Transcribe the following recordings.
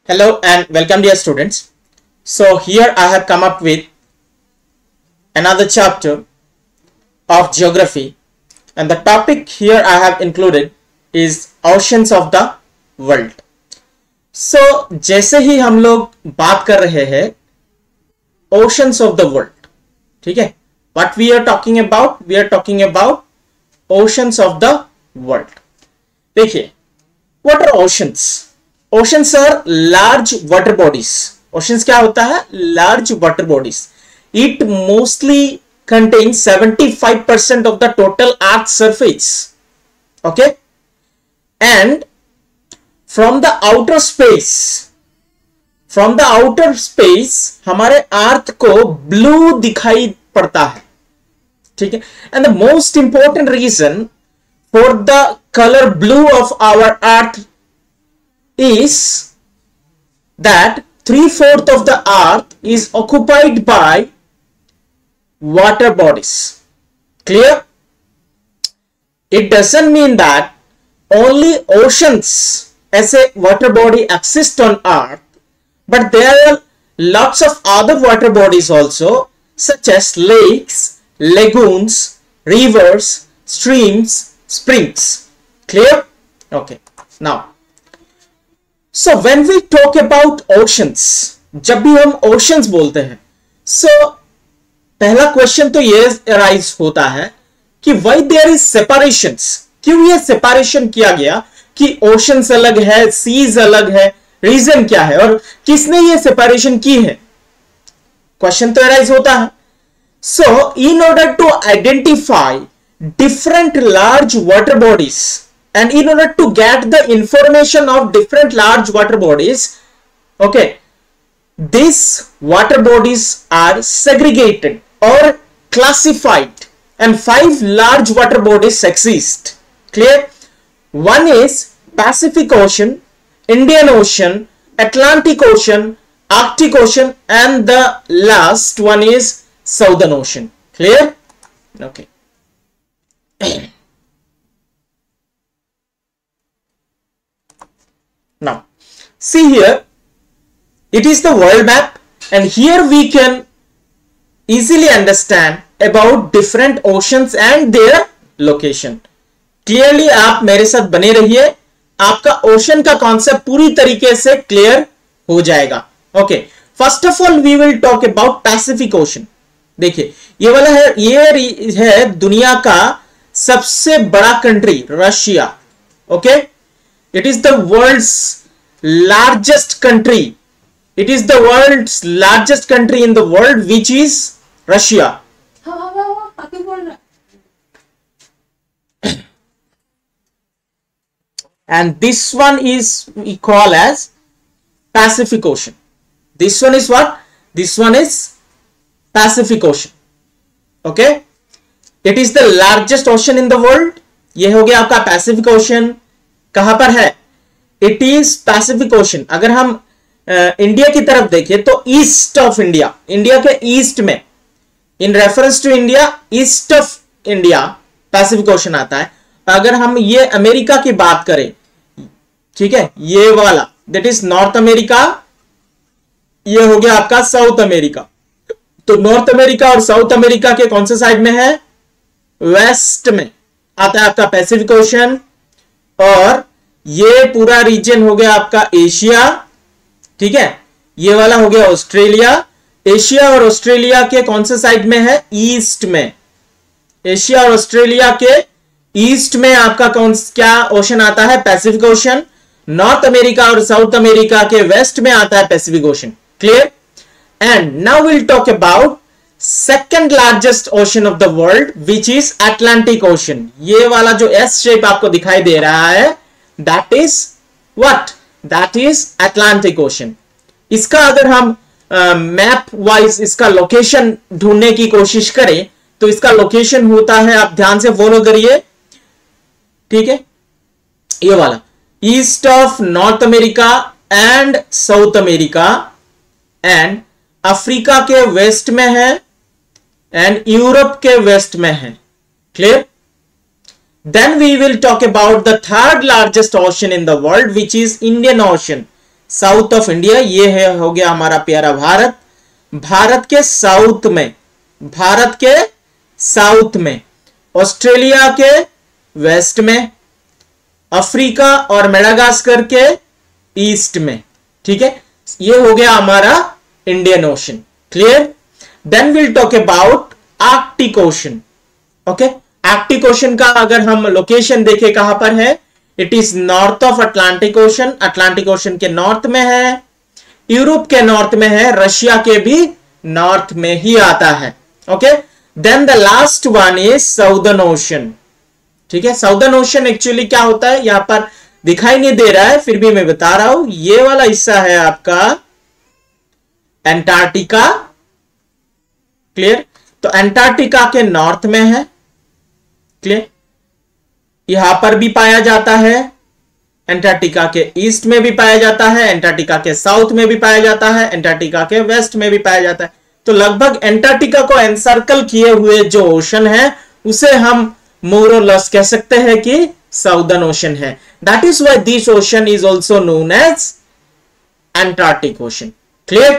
Hello and welcome dear students. So here I have come up with another chapter of geography and the topic here I have included is oceans of the world. So जैसे ही हम लोग बात कर रहे हैं oceans of the world, ठीक है? What we are talking about? We are talking about oceans of the world. देखिए, what are oceans? Oceans are large water bodies. Oceans क्या होता है? Large water bodies. It mostly contains 75% of the total Earth's surface. Okay? And from the outer space, हमारे अर्थ को blue दिखाई पड़ता है. ठीक है? And the most important reason for the color blue of our earth is that 3/4 of the earth is occupied by water bodies. Clear? It doesn't mean that only oceans as a water body exist on earth, but there are lots of other water bodies also, such as lakes, lagoons, rivers, streams, springs. Clear? Okay. Now so when we talk about oceans, जब भी हम oceans बोलते हैं, so पहला question तो ये arise होता है कि why there is separations, क्यों ये सेपरेशन किया गया कि oceans अलग है, seas अलग है, रीजन क्या है और किसने ये सेपरेशन की है, क्वेश्चन तो अराइज होता है. So in order to identify different large water bodies and in order to get the information of different large water bodies, okay, these water bodies are segregated or classified and 5 large water bodies exist. Clear? One is Pacific Ocean, Indian Ocean, Atlantic Ocean, Arctic Ocean, and the last one is Southern Ocean. Clear? Okay. Now, see here, it is the world map and here we can easily understand about different oceans and their location. Clearly आप मेरे साथ बने रहिए, आपका ocean का concept पूरी तरीके से क्लियर हो जाएगा. Okay, first of all we will talk about Pacific Ocean. देखिए ये वाला है, ये है दुनिया का सबसे बड़ा country Russia. Okay, it is the world's largest country. It is the world's largest country in the world, which is Russia. And this one is we call as Pacific Ocean. This one is what? This one is Pacific Ocean. Okay, it is the largest ocean in the world. ये हो गया आपका Pacific Ocean. कहां पर है? It is Pacific Ocean. अगर हम India की तरफ देखें तो ईस्ट ऑफ इंडिया, इंडिया के ईस्ट में, in reference to India, east of India Pacific Ocean आता है. अगर हम ये अमेरिका की बात करें, ठीक है, ये वाला दैट इज नॉर्थ अमेरिका, ये हो गया आपका साउथ अमेरिका. तो नॉर्थ अमेरिका और साउथ अमेरिका के कौन से साइड में है? वेस्ट में आता है आपका पैसिफिक ओशन. और ये पूरा रीजन हो गया आपका एशिया. ठीक है, ये वाला हो गया ऑस्ट्रेलिया. एशिया और ऑस्ट्रेलिया के कौन से साइड में है? ईस्ट में. एशिया और ऑस्ट्रेलिया के ईस्ट में आपका क्या ओशन आता है? Pacific Ocean. नॉर्थ अमेरिका और साउथ अमेरिका के वेस्ट में आता है Pacific Ocean. Clear? And now will talk about second largest ocean of the world, which is Atlantic Ocean. ये वाला जो एस शेप आपको दिखाई दे रहा है, that is what? That is Atlantic Ocean. इसका अगर हम मैप वाइज इसका लोकेशन ढूंढने की कोशिश करें तो इसका लोकेशन होता है, आप ध्यान से फॉलो करिए, ठीक है, ये वाला east of North America and South America, and Africa के वेस्ट में है एंड यूरोप के वेस्ट में है. Clear? Then we will talk about the third largest ocean in the world, which is Indian Ocean. South of India, ये है हो गया हमारा प्यारा भारत। भारत के साउथ में, भारत के साउथ में, ऑस्ट्रेलिया के वेस्ट में, अफ्रीका और मेडागास्कर के ईस्ट में, ठीक है। ये हो गया हमारा Indian Ocean, clear. Then will talk about Arctic Ocean, okay. Arctic Ocean का अगर हम लोकेशन देखें कहां पर है, it is north of Atlantic ocean, Atlantic Ocean के नॉर्थ में है, यूरोप के नॉर्थ में है, रशिया के भी नॉर्थ में ही आता है, okay. Then the last one is southern Ocean, ठीक है। साउदर्न ओशन एक्चुअली क्या होता है, यहां पर दिखाई नहीं दे रहा है, फिर भी मैं बता रहा हूं, ये वाला हिस्सा है आपका एंटार्क्टिका, क्लियर। तो एंटार्क्टिका के नॉर्थ में है, क्लियर, यहां पर भी पाया जाता है, एंटार्क्टिका के ईस्ट में भी पाया जाता है, एंटार्क्टिका के साउथ में भी पाया जाता है, एंटार्क्टिका के वेस्ट में भी पाया जाता है। तो लगभग एंटार्क्टिका को एनसर्कल किए हुए जो ओशन है उसे हम मोर और लेस कह सकते हैं कि साउदर्न ओशन है। That is why this ocean is also known as Antarctic Ocean, clear.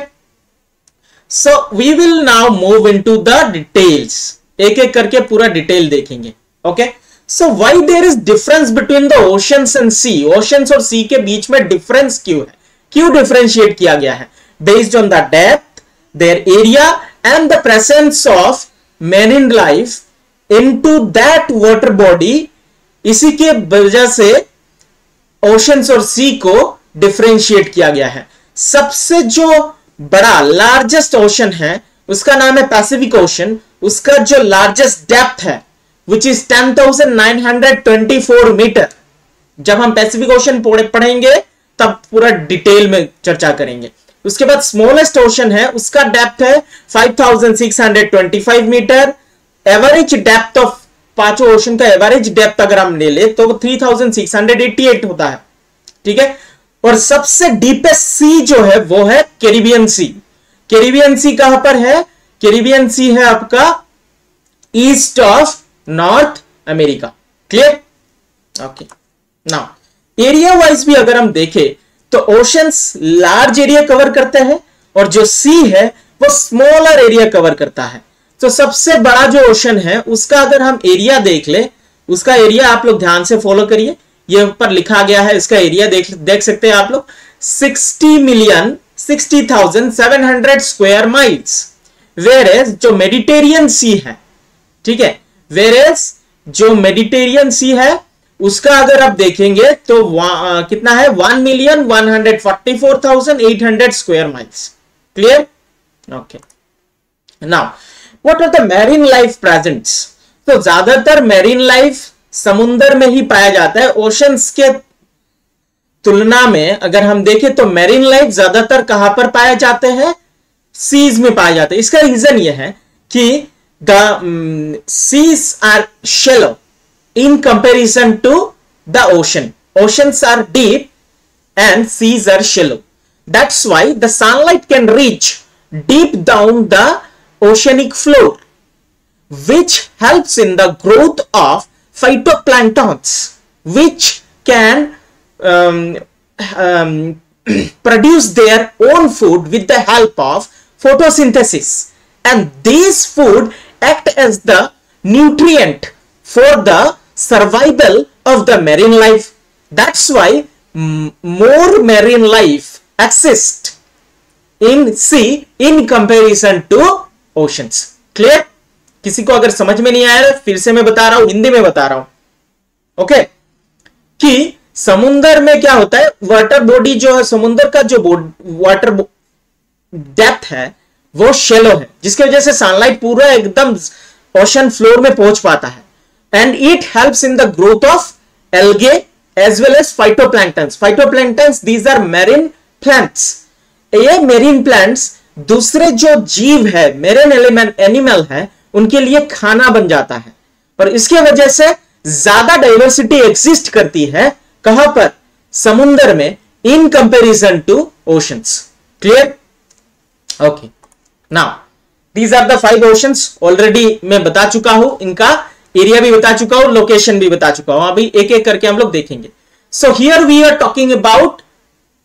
So we will now move into the details, एक एक करके पूरा डिटेल देखेंगे, okay. So why there is difference between the oceans and sea, oceans और sea के बीच में difference क्यों है, क्यों डिफरेंशिएट किया गया है, based on the depth, their area and the presence of marine life into that water body. इसी के वजह से ओशंस और सी को डिफरेंशिएट किया गया है। सबसे जो बड़ा लार्जेस्ट ओशन है उसका नाम है पैसिफिक ओशन, उसका जो लार्जेस्ट डेप्थ है विच इज 10,924 मीटर। जब हम पैसिफिक ओशन पढ़ेंगे तब पूरा डिटेल में चर्चा करेंगे। उसके बाद स्मॉलेस्ट ओशन है, उसका डेप्थ है 5,625 मीटर। एवरेज डेप्थ ऑफ पांचों ओशन का एवरेज डेप्थ अगर हम ले ले तो 3,688 होता है, ठीक है। और सबसे डीपेस्ट सी जो है वो है कैरिबियन सी। कैरिबियन सी कहां पर है, कैरिबियन सी है आपका east of North America, clear, okay. Now area wise भी अगर हम देखें तो ओशंस लार्ज एरिया कवर करते हैं और जो सी है वो स्मॉलर एरिया कवर करता है। तो सबसे बड़ा जो ओशन है उसका अगर हम एरिया देख ले, उसका एरिया आप लोग ध्यान से फॉलो करिए, ये ऊपर लिखा गया है, इसका एरिया देख सकते हैं आप लोग, 60,60,700 स्क्वायर माइल्स। वेरेज जो मेडिटेरियन सी है, ठीक है, वेरेज जो मेडिटेरियन सी है उसका अगर आप देखेंगे तो कितना है, 1,144,800 square miles, clear, okay. Now what are the marine life presents, तो ज्यादातर मैरीन लाइफ समुद्र में ही पाया जाता है। ओशंस के तुलना में अगर हम देखें तो मैरीन लाइफ ज्यादातर कहां पर पाए जाते हैं, सीज में पाए जाते हैं। इसका रीजन यह है कि the seas are shallow in comparison to the ocean. Oceans are deep and seas are shallow. That's why the sunlight can reach deep down the oceanic floor, which helps in the growth of phytoplanktons, which can produce their own food with the help of photosynthesis. And these food act as the nutrient for the survival of the marine life. That's why more marine life exists in sea in comparison to oceans. Clear? किसी को अगर समझ में नहीं आया फिर से मैं बता रहा हूं, हिंदी में बता रहा हूं, ओके, कि समुद्र में क्या होता है, वाटर बॉडी जो है, समुद्र का जो वाटर डेप्थ है वो शेलो है, जिसकी वजह से सनलाइट पूरा एकदम ओशन फ्लोर में पहुंच पाता है। And it helps in the growth of algae as well as phytoplanktons. Phytoplanktons, these are marine plants. ये marine plants दूसरे जो जीव है, marine animal है, उनके लिए खाना बन जाता है और इसके वजह से ज्यादा डाइवर्सिटी एग्जिस्ट करती है कहां पर, समुद्र में, in comparison to oceans. Clear? Okay. Now, these are the 5 oceans. Already मैं बता चुका हूं, इनका एरिया भी बता चुका हूं, लोकेशन भी बता चुका हूं, अभी एक एक करके हम लोग देखेंगे। So here we are talking about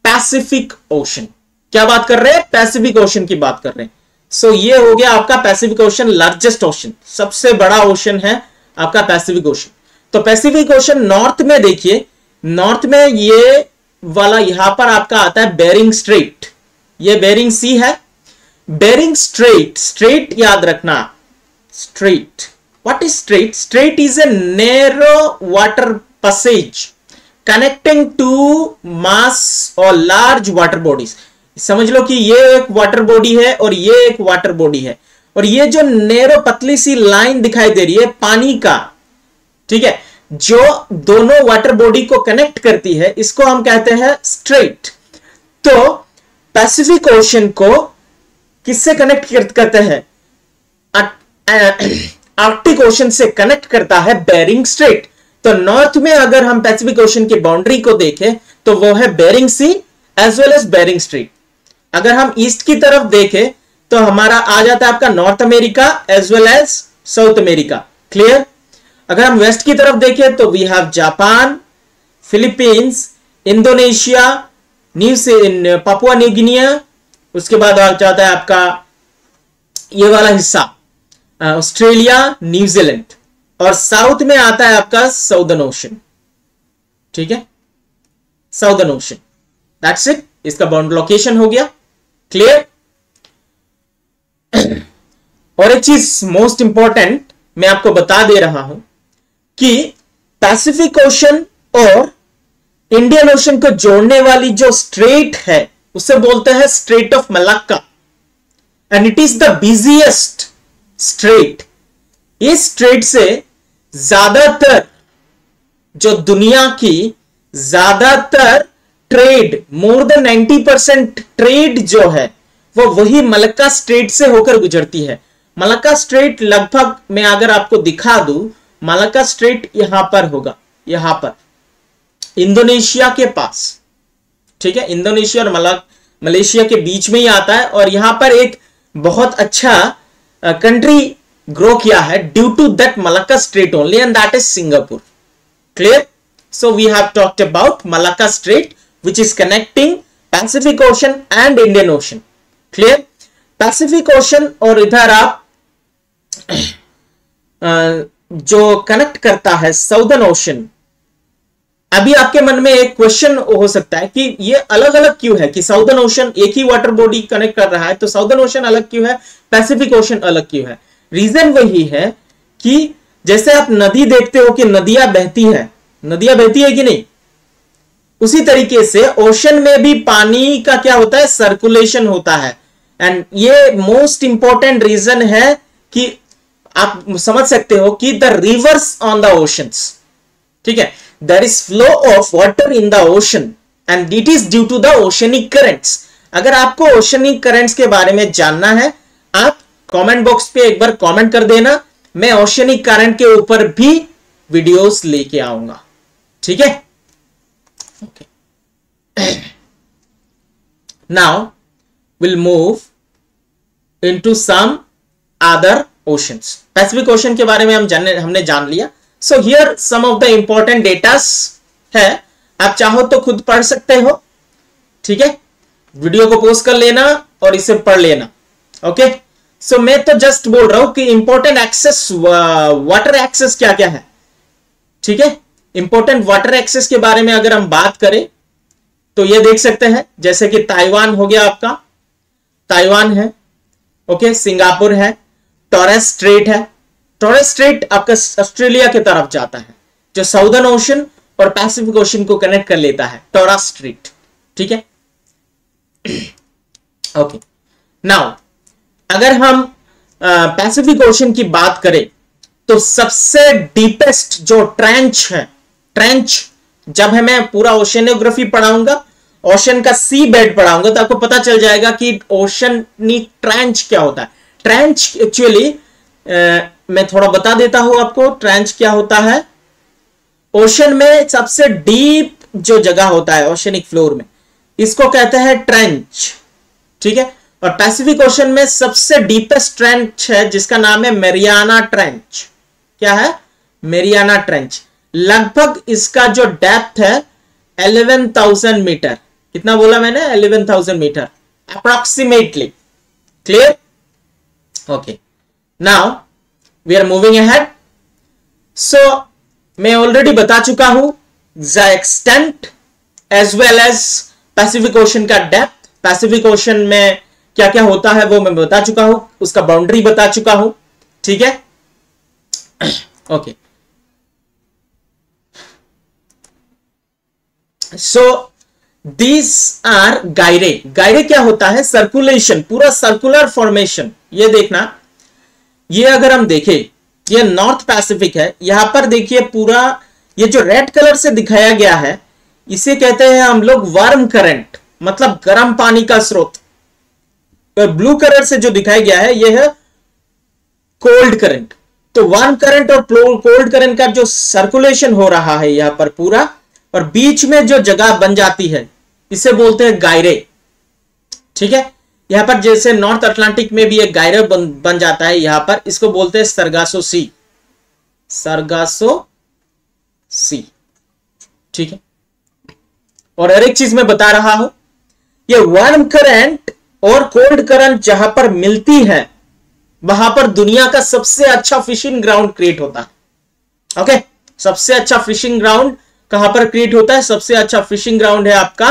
Pacific Ocean. क्या बात कर रहे हैं? पैसिफिक ओशन की बात कर रहे हैं। सो ये हो गया आपका पैसिफिक ओशन, लार्जेस्ट ओशन, सबसे बड़ा ओशन है आपका पैसिफिक ओशन। तो पैसिफिक ओशन नॉर्थ में देखिए, नॉर्थ में ये वाला यहां पर आपका आता है बेरिंग स्ट्रेट, ये बेरिंग सी है। बेरिंग स्ट्रेट, स्ट्रेट याद रखना, strait, what is strait? Strait is a narrow water passage connecting two mass और लार्ज वाटर बॉडीज। समझ लो कि ये एक वाटर बॉडी है और ये एक वाटर बॉडी है, और ये जो नैरो पतली सी लाइन दिखाई दे रही है पानी का, ठीक है, जो दोनों वाटर बॉडी को कनेक्ट करती है, इसको हम कहते हैं स्ट्रेट। तो पैसिफिक ओशन को किससे कनेक्ट करते हैं? आर्कटिक ओशन से कनेक्ट करता है बेरिंग स्ट्रेट। तो नॉर्थ में अगर हम पैसिफिक ओशन की बाउंड्री को देखें तो वो है Bering Sea as well as Bering Strait. अगर हम ईस्ट की तरफ देखें तो हमारा आ जाता है आपका North America as well as South America. Clear? अगर हम वेस्ट की तरफ देखें तो we have Japan, Philippines, Indonesia, Papua New Guinea, उसके बाद आ जाता है आपका ये वाला हिस्सा ऑस्ट्रेलिया, न्यूजीलैंड, और साउथ में आता है आपका साउदर्न ओशन। ठीक है, साउदर्न ओशन, दैट्स इट, इसका बाउंड लोकेशन हो गया। क्लियर? और एक चीज मोस्ट इंपॉर्टेंट मैं आपको बता दे रहा हूं कि पैसिफिक ओशन और इंडियन ओशन को जोड़ने वाली जो स्ट्रेट है उसे बोलते हैं strait of Malacca, and it is the busiest strait. इस स्ट्रेट से ज्यादातर जो दुनिया की ज्यादातर ट्रेड, मोर देन 90% ट्रेड जो है वो वही मलक्का स्ट्रेट से होकर गुजरती है। मलक्का स्ट्रेट लगभग मैं अगर आपको दिखा दूं, मलक्का स्ट्रेट यहां पर होगा, यहां पर इंडोनेशिया के पास। ठीक है, इंडोनेशिया और मलेशिया के बीच में ही आता है, और यहां पर एक बहुत अच्छा कंट्री ग्रो किया है due to that Malacca strait only, and that is Singapore. Clear? So we have talked about Malacca strait which is connecting Pacific Ocean and Indian Ocean. Clear? Pacific Ocean और इधर आप जो connect करता है Southern ocean. अभी आपके मन में एक क्वेश्चन हो सकता है कि ये अलग अलग क्यों है, कि साउदर्न ओशन एक ही वाटर बॉडी कनेक्ट कर रहा है तो साउदर्न ओशन अलग क्यों है, पैसिफिक ओशन अलग क्यों है? रीजन वही है कि जैसे आप नदी देखते हो कि नदियां बहती है कि नहीं, उसी तरीके से ओशन में भी पानी का क्या होता है, सर्कुलेशन होता है। एंड ये मोस्ट इंपॉर्टेंट रीजन है कि आप समझ सकते हो कि the rivers on the oceans, ठीक है, there is flow of water in the ocean and it is due to the oceanic currents. अगर आपको ओशनिक करंट्स के बारे में जानना है, आप कमेंट बॉक्स पे एक बार कमेंट कर देना, मैं ओशनिक करंट के ऊपर भी वीडियोस लेके आऊंगा। ठीक है, okay. Now we'll move into some other oceans. Pacific Ocean के बारे में हमने जान लिया। So here some of the important datas है, आप चाहो तो खुद पढ़ सकते हो। ठीक है, वीडियो को पॉज कर लेना और इसे पढ़ लेना। ओके, सो मैं तो जस्ट बोल रहा हूं कि इंपॉर्टेंट एक्सेस, वाटर एक्सेस क्या क्या है। ठीक है, इंपॉर्टेंट वाटर एक्सेस के बारे में अगर हम बात करें तो ये देख सकते हैं, जैसे कि ताइवान हो गया, आपका ताइवान है, ओके, सिंगापुर है, टॉरेस स्ट्रेट है। टॉरेस स्ट्रेट आपका ऑस्ट्रेलिया की तरफ जाता है, जो साउदर्न ओशन और पैसिफिक ओशन को कनेक्ट कर लेता है, टॉरेस स्ट्रेट। ठीक है, ओके। नाउ अगर हम पैसिफिक ओशन की बात करें तो सबसे डीपेस्ट जो ट्रेंच है, ट्रेंच जब मैं पूरा ओशनोग्राफी पढ़ाऊंगा, ओशन का सी बेड पढ़ाऊंगा, तो आपको पता चल जाएगा कि ओशनिक ट्रेंच क्या होता है। ट्रेंच एक्चुअली मैं थोड़ा बता देता हूं आपको, ट्रेंच क्या होता है। ओशन में सबसे डीप जो जगह होता है ओशनिक फ्लोर में, इसको कहते हैं ट्रेंच। ठीक है, और पैसिफिक ओशन में सबसे डीपेस्ट ट्रेंच है जिसका नाम है मैरियाना ट्रेंच। क्या है? Mariana trench. लगभग इसका जो डेप्थ है 11,000 मीटर। कितना बोला मैंने? 11,000 metre approximately. Clear? Okay, now we are moving ahead. So मैं ऑलरेडी बता चुका हूं the extent as well as Pacific ocean का डेप्थ। पैसिफिक ओशन में क्या क्या होता है वो मैं बता चुका हूं, उसका बाउंड्री बता चुका हूं। ठीक है, okay. So these are gyre. Gyre क्या होता है? सर्कुलेशन, पूरा सर्कुलर फॉर्मेशन। ये देखना, ये अगर हम देखें, ये नॉर्थ पैसिफिक है। यहां पर देखिए पूरा ये जो रेड कलर से दिखाया गया है, इसे कहते हैं हम लोग वार्म करंट, मतलब गर्म पानी का स्रोत। और ब्लू कलर से जो दिखाया गया है, यह है कोल्ड करंट। तो वार्म करंट और कोल्ड करंट का जो सर्कुलेशन हो रहा है यहां पर पूरा, और बीच में जो जगह बन जाती है, इसे बोलते हैं गायरे। ठीक है, यहां पर जैसे नॉर्थ अटलांटिक में भी एक गायरे बन जाता है यहां पर, इसको बोलते हैं सरगासो सी। Sargasso Sea. ठीक है, और हर एक चीज मैं बता रहा हूं, ये वार्म करंट और कोल्ड करंट जहां पर मिलती है, वहां पर दुनिया का सबसे अच्छा फिशिंग ग्राउंड क्रिएट होता है। ओके, सबसे अच्छा फिशिंग ग्राउंड कहां पर क्रिएट होता है? सबसे अच्छा फिशिंग ग्राउंड है आपका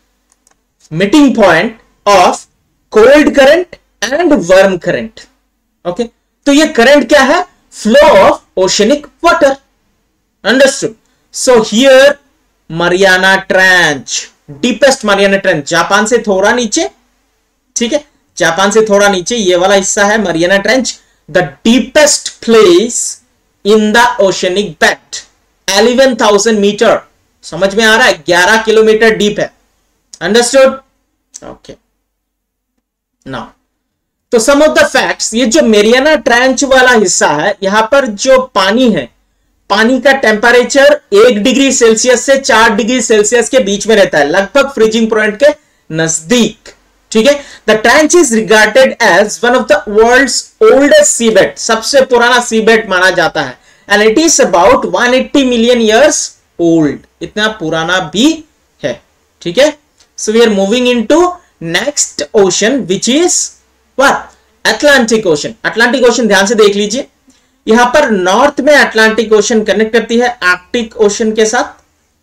meeting point of cold current and warm current. Okay, तो ये करंट क्या है? Flow of oceanic water. Understood? So here Mariana trench, deepest Mariana trench, Japan से थोड़ा नीचे। ठीक है, जापान से थोड़ा नीचे ये वाला हिस्सा है Mariana trench, the deepest place in the oceanic bed, 11,000 metre. समझ में आ रहा है? 11 किलोमीटर डीप है। अंडरस्टूड? ओके, नाउ तो सम ऑफ द फैक्ट्स, ये जो मरियाना ट्रेंच वाला हिस्सा है, यहां पर जो पानी है, पानी का टेम्परेचर 1 डिग्री सेल्सियस से 4 डिग्री सेल्सियस के बीच में रहता है, लगभग फ्रीजिंग पॉइंट के नजदीक। ठीक है, the trench is regarded as one of the world's oldest seabed, सबसे पुराना सीबेड माना जाता है, and it is about 180 million years old, इतना पुराना भी है। ठीक है, so we are moving into next ocean which is what? Atlantic ocean. Atlantic ocean ध्यान से देख लीजिए, यहां पर नॉर्थ में अटलांटिक ओशन कनेक्ट करती है आर्कटिक ओशन के साथ,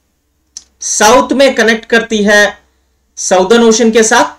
साउथ में कनेक्ट करती है साउदर्न ओशन के साथ।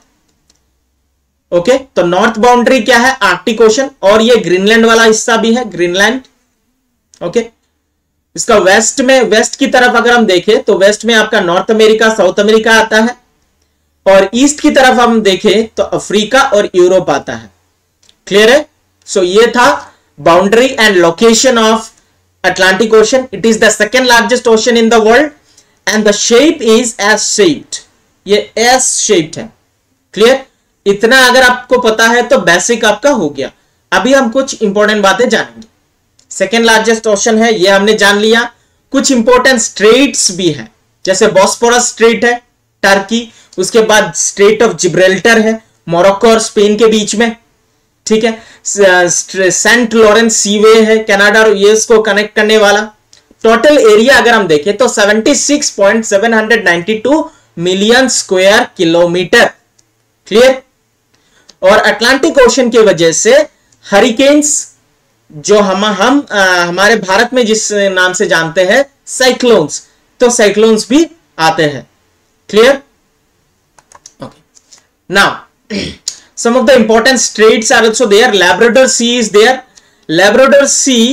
ओके, तो नॉर्थ बाउंड्री क्या है? आर्कटिक ओशन, और ये ग्रीनलैंड वाला हिस्सा भी है, ग्रीनलैंड। ओके, इसका वेस्ट में, वेस्ट की तरफ अगर हम देखें तो वेस्ट में आपका नॉर्थ अमेरिका, साउथ अमेरिका आता है, और ईस्ट की तरफ हम देखें तो अफ्रीका और यूरोप आता है। क्लियर है? सो ये था boundary and location of Atlantic ocean. It is the second largest ocean in the world and the shape is S shaped, ये एस शेप्ड है। क्लियर? इतना अगर आपको पता है तो बेसिक आपका हो गया। अभी हम कुछ इंपॉर्टेंट बातें जानेंगे। सेकेंड लार्जेस्ट ओशन है, ये हमने जान लिया। कुछ इंपॉर्टेंट स्ट्रेट्स भी हैं, जैसे बॉस्फोरस स्ट्रेट है टर्की, उसके बाद स्ट्रेट ऑफ जिब्राल्टर है मोरक्को और स्पेन के बीच में। ठीक है, सेंट लॉरेंस सीवे है कनाडा और यूएस को कनेक्ट करने वाला। टोटल एरिया अगर हम देखें तो 76.792 मिलियन स्क्वायर किलोमीटर। क्लियर? और अटलांटिक ओशन की वजह से हरिकेन्स, जो हमारे भारत में जिस नाम से जानते हैं साइक्लोन्स, तो साइक्लोन्स भी आते हैं। Clear? Okay, now some of the important straits are also there. Labrador Sea is there. Labrador Sea,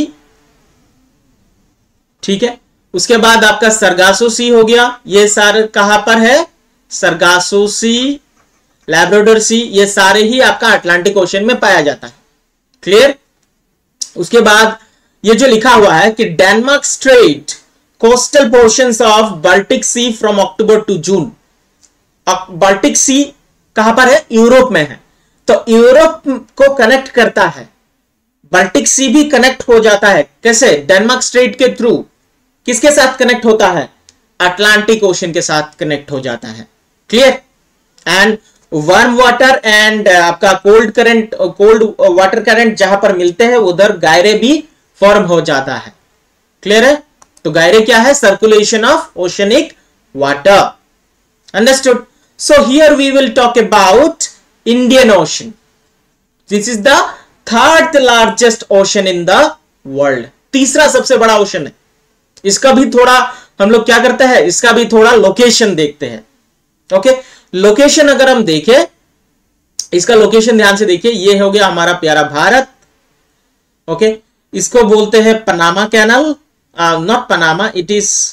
ठीक है, उसके बाद आपका सरगासो सी हो गया, ये सारे कहां पर है? सरगासो सी, लैब्राडोर सी, ये सारे ही आपका अटलांटिक ओशन में पाया जाता है। क्लियर? उसके बाद ये जो लिखा हुआ है कि Denmark strait, coastal portions of Baltic sea from October to June. Baltic sea कहां पर है? यूरोप में है, तो यूरोप को कनेक्ट करता है। बाल्टिक सी भी कनेक्ट हो जाता है, कैसे? डेनमार्क स्ट्रेट के थ्रू। किसके साथ कनेक्ट होता है? अटलांटिक ओशन के साथ कनेक्ट हो जाता है। Clear? And warm water and आपका cold current, cold water current जहां पर मिलते हैं उधर गायरे भी फॉर्म हो जाता है। क्लियर है? तो गायरे क्या है? Circulation of oceanic water. Understood? So here we will talk about Indian Ocean. This is the third largest ocean in the world. तीसरा सबसे बड़ा ओशन है. इसका भी थोड़ा हम लोग क्या करते हैं, इसका भी थोड़ा लोकेशन देखते हैं. ओके, लोकेशन अगर हम देखें, इसका लोकेशन ध्यान से देखिए. ये हो गया हमारा प्यारा भारत. ओके, इसको बोलते हैं Panama canal. Not Panama, it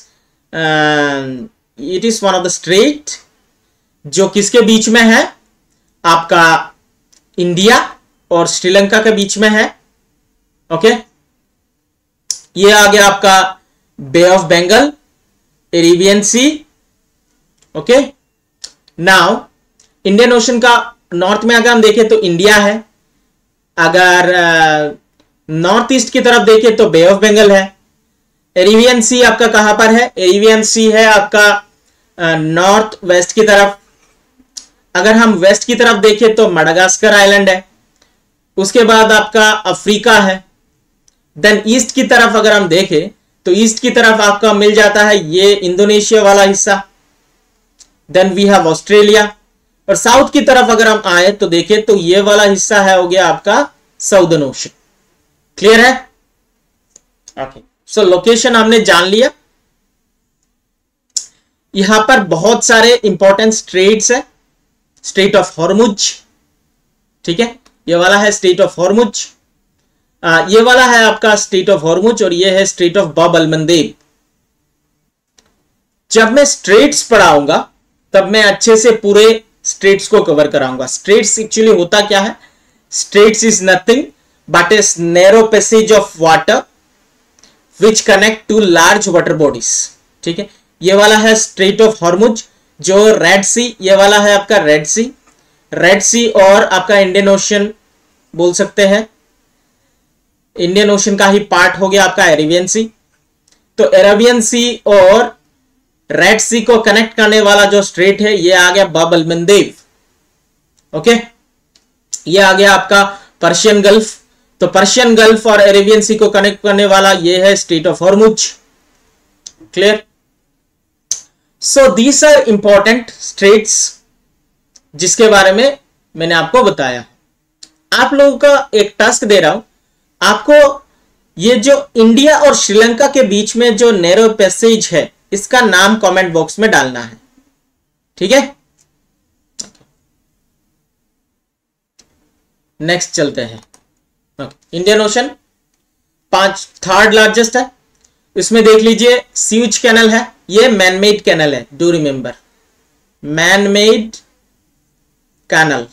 is one of the strait जो किसके बीच में है, आपका इंडिया और श्रीलंका के बीच में है. ओके, ये आ गया आपका bay of Bengal, Arabian sea. Okay, now Indian ocean का नॉर्थ में अगर हम देखें तो इंडिया है. अगर नॉर्थ ईस्ट की तरफ देखें तो बे ऑफ बंगाल है. अरेबियन सी आपका कहां पर है, अरेबियन सी है आपका नॉर्थ वेस्ट की तरफ. अगर हम वेस्ट की तरफ देखें तो मडागास्कर आइलैंड है. उसके बाद आपका अफ्रीका है. देन ईस्ट की तरफ अगर हम देखें तो ईस्ट की तरफ आपका मिल जाता है ये इंडोनेशिया वाला हिस्सा. Then we have Australia. और साउथ की तरफ अगर हम आए तो देखें तो ये वाला हिस्सा है हो गया आपका साउदर्न ओशन. क्लियर है? ओके, सो लोकेशन हमने जान लिया. यहां पर बहुत सारे इंपॉर्टेंट स्ट्रेट्स है. स्ट्रेट ऑफ हॉर्मुज, ठीक है, ये वाला है स्ट्रेट ऑफ हॉर्मुज. ये वाला है आपका स्ट्रेट ऑफ हॉर्मुज और ये है स्ट्रेट ऑफ बाब अल मंदेब. जब मैं स्ट्रेट्स पढ़ाऊंगा तब मैं अच्छे से पूरे स्ट्रेट्स को कवर कराऊंगा. स्ट्रेट्स एक्चुअली होता क्या है? Straits is nothing but a narrow passage of water which connect two large water bodies. ठीक है, ये वाला है स्ट्रेट ऑफ हॉर्मुज जो रेड सी, ये वाला है आपका रेड सी. रेड सी और आपका इंडियन ओशन बोल सकते हैं. इंडियन ओशन का ही पार्ट हो गया आपका अरेबियन सी. तो अरेबियन सी और रेड सी को कनेक्ट करने वाला जो स्ट्रेट है ये आ गया बाब अल मंदेब. ओके, ये आ गया आपका पर्शियन गल्फ. तो पर्शियन गल्फ और अरेबियन सी को कनेक्ट करने वाला ये है strait of Hormuz. Clear? So these are important straits जिसके बारे में मैंने आपको बताया. आप लोगों का एक टास्क दे रहा हूं आपको. ये जो इंडिया और श्रीलंका के बीच में जो नैरो पैसेज है इसका नाम कमेंट बॉक्स में डालना है. ठीक है, नेक्स्ट चलते हैं. इंडियन ओशन थर्ड लार्जेस्ट है. इसमें देख लीजिए स्यूज कैनल है. ये मैनमेड कैनल है. डू रिमेंबर, मैनमेड कैनल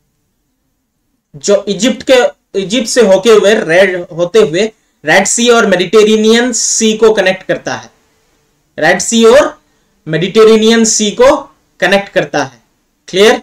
जो इजिप्ट से होते हुए रेड सी और मेडिटेरेनियन सी को कनेक्ट करता है. रेड सी और मेडिटेरेनियन सी को कनेक्ट करता है. क्लियर?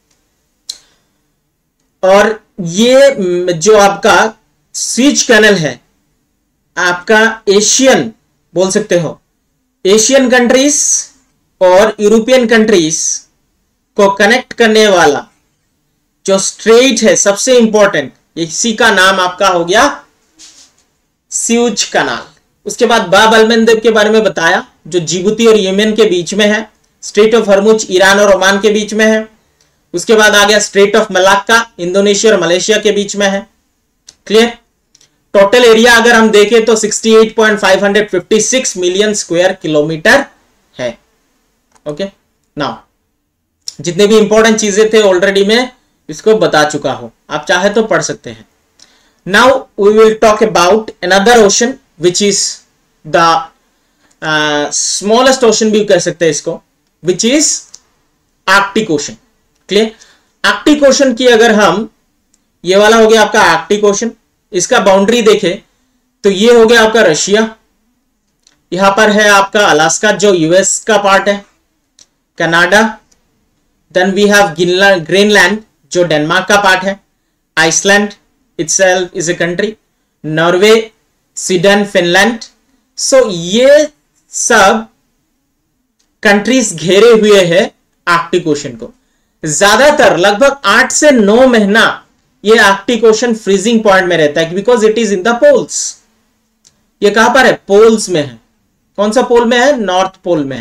और ये जो आपका स्विच कैनल है आपका एशियन बोल सकते हो, एशियन कंट्रीज और यूरोपियन कंट्रीज को कनेक्ट करने वाला जो स्ट्रेट है सबसे इंपॉर्टेंट, इसी का नाम आपका हो गया स्यूज कैनाल. उसके बाद बाब अल मंदेब के बारे में बताया जो जिबूती और यमन के बीच में है. स्ट्रेट ऑफ हॉर्मुज ईरान और ओमान के बीच में है. उसके बाद आ गया स्ट्रेट ऑफ मलाक्का इंडोनेशिया और मलेशिया के बीच में है. क्लियर? टोटल एरिया अगर हम देखें तो 68.556 मिलियन स्क्वायर किलोमीटर है. ओके, नाउ जितने भी इंपॉर्टेंट चीजें थे ऑलरेडी मैं इसको बता चुका हूं, आप चाहे तो पढ़ सकते हैं. Now we will talk about another ocean which is the smallest ocean भी कह सकते हैं इसको, which is Arctic ocean. Clear? Arctic ocean की अगर हम, ये वाला हो गया आपका आर्कटिक ओशन, इसका बाउंड्री देखें तो ये हो गया आपका रशिया. यहां पर है आपका अलास्का जो यूएस का पार्ट है, Canada. Then we have Greenland जो डेनमार्क का पार्ट है, Iceland itself is a country, Norway, Sweden, Finland. So ये सब कंट्रीज घेरे हुए हैं आर्कटिक ओशन को. ज्यादातर लगभग 8 से 9 महीना ये आर्कटिक ओशन फ्रीजिंग पॉइंट में रहता है because it is in the poles. ये कहां पर है? पोल्स में है. कौन सा पोल में है? नॉर्थ पोल में है.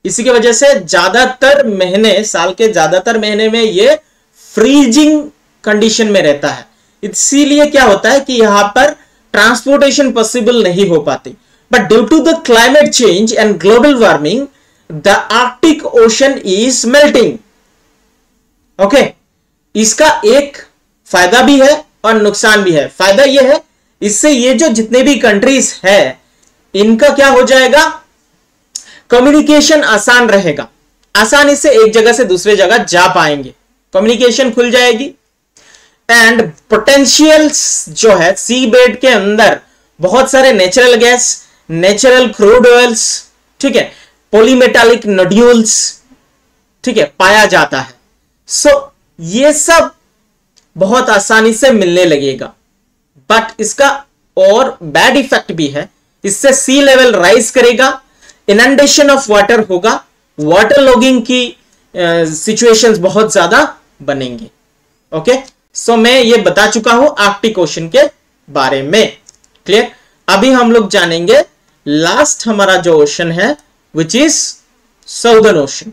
इसी की वजह से ज्यादातर महीने, साल के ज्यादातर महीने में ये फ्रीजिंग कंडीशन में रहता है। इसीलिए क्या होता है कि यहां पर ट्रांसपोर्टेशन पॉसिबल नहीं हो पाती। But due to the climate change and global warming the Arctic ocean is melting. Okay, इसका एक फायदा भी है और नुकसान भी है। फायदा यह है, इससे ये जो जितने भी कंट्रीज है इनका क्या हो जाएगा, कम्युनिकेशन आसान रहेगा, आसानी से एक जगह से दूसरे जगह जा पाएंगे, कम्युनिकेशन खुल जाएगी। एंड पोटेंशियल्स जो है सी बेड के अंदर बहुत सारे natural gas, natural crude oils, ठीक है, पॉलीमेटालिक नोड्यूल्स, ठीक है, पाया जाता है। सो ये सब बहुत आसानी से मिलने लगेगा। बट इसका और बैड इफेक्ट भी है, इससे सी लेवल राइज करेगा, इनंडेशन ऑफ वाटर होगा, वाटर लॉगिंग की सिचुएशंस बहुत ज्यादा बनेंगे। ओके, सो मैं ये बता चुका हूं आर्कटिक ओशन के बारे में। क्लियर? अभी हम लोग जानेंगे लास्ट हमारा जो ओशन है which is southern ocean.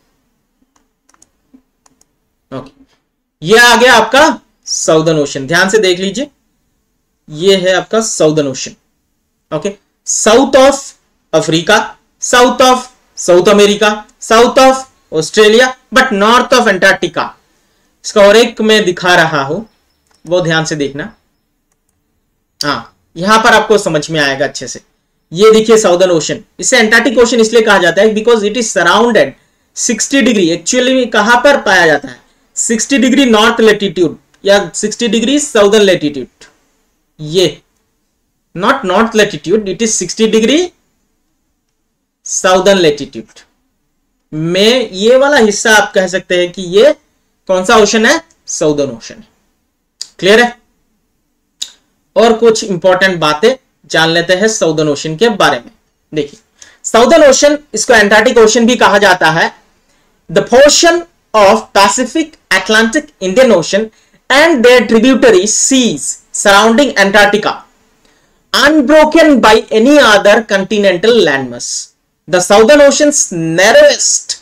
Okay, ये आ गया आपका साउदर्न ओशन। ध्यान से देख लीजिए, ये है आपका southern ocean. Okay, south of Africa, south of South America, south of Australia, but north of Antarctica. इसका और एक मैं दिखा रहा हूं, वो ध्यान से देखना। हाँ, यहां पर आपको समझ में आएगा अच्छे से। ये देखिए साउदर्न ओशन, इसे एंटार्क्टिक ओशन इसलिए कहा जाता है because it is surrounded 60 degree. Actually कहां पर पाया जाता है, 60 डिग्री नॉर्थ लेटीट्यूड या 60 डिग्री साउदर्न लेटीट्यूड। ये not north latitude, it is 60 degree southern latitude में। ये वाला हिस्सा आप कह सकते हैं कि ये कौन सा ओशन है, साउदर्न ओशन है। क्लियर है? और कुछ इंपॉर्टेंट बातें जान लेते हैं साउदर्न ओशन के बारे में। देखिए, साउदर्न ओशन, इसको एंटार्क्टिक ओशन भी कहा जाता है। The portion of Pacific, Atlantic, Indian ocean and their tributary seas surrounding Antarctica, unbroken by any other continental landmass. The southern ocean's narrowest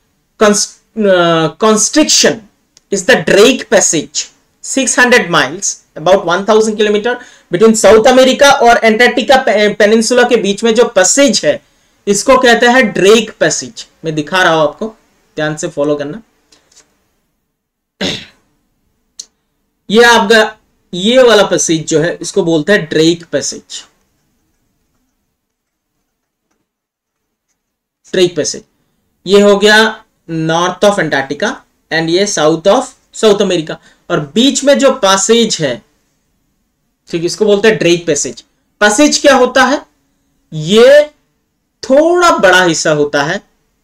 constriction is the Drake Passage, 600 miles, about 1000 kilometre, between South America और Antarctica peninsula के बीच में जो passage है इसको कहते हैं Drake passage. मैं दिखा रहा हूं आपको, ध्यान से फॉलो करना। ये आपका ये वाला पैसेज जो है इसको बोलते हैं ड्रेक पैसेज। ड्रेक पैसेज ये हो गया नॉर्थ ऑफ अंटार्कटिका एंड ये साउथ ऑफ साउथ अमेरिका, और बीच में जो पैसेज है, ठीक, इसको बोलते हैं ड्रेक पैसेज। पैसेज क्या होता है, ये थोड़ा बड़ा हिस्सा होता है,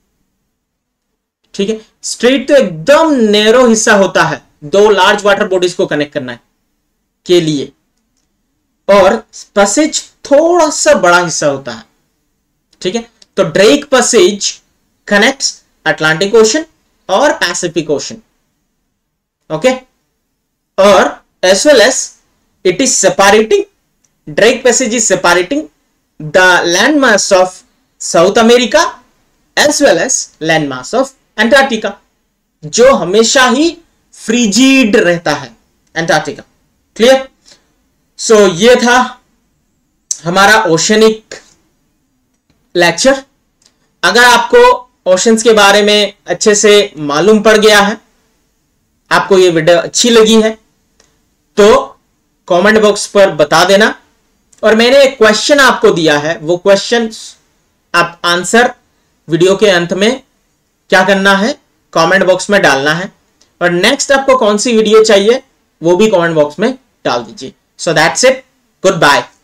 ठीक है। स्ट्रेट तो एकदम नैरो हिस्सा होता है, दो लार्ज वाटर बॉडीज को कनेक्ट करना है के लिए, और पैसेज थोड़ा सा बड़ा हिस्सा होता है, ठीक है। तो Drake passage connects Atlantic ocean और पैसिफिक ओशन, ओके, और as well as it is separating, Drake Passage is separating the landmass of South America as well as landmass of Antarctica, जो हमेशा ही फ्रीजिड रहता है अंटार्कटिका। क्लियर? सो ये था हमारा oceanic lecture. अगर आपको ओशंस के बारे में अच्छे से मालूम पड़ गया है, आपको ये वीडियो अच्छी लगी है, तो कमेंट बॉक्स पर बता देना। और मैंने एक क्वेश्चन आपको दिया है, वो क्वेश्चन आप आंसर वीडियो के अंत में क्या करना है, कमेंट बॉक्स में डालना है। और नेक्स्ट आपको कौन सी वीडियो चाहिए वो भी कमेंट बॉक्स में डाल दीजिए। So that's it, good bye.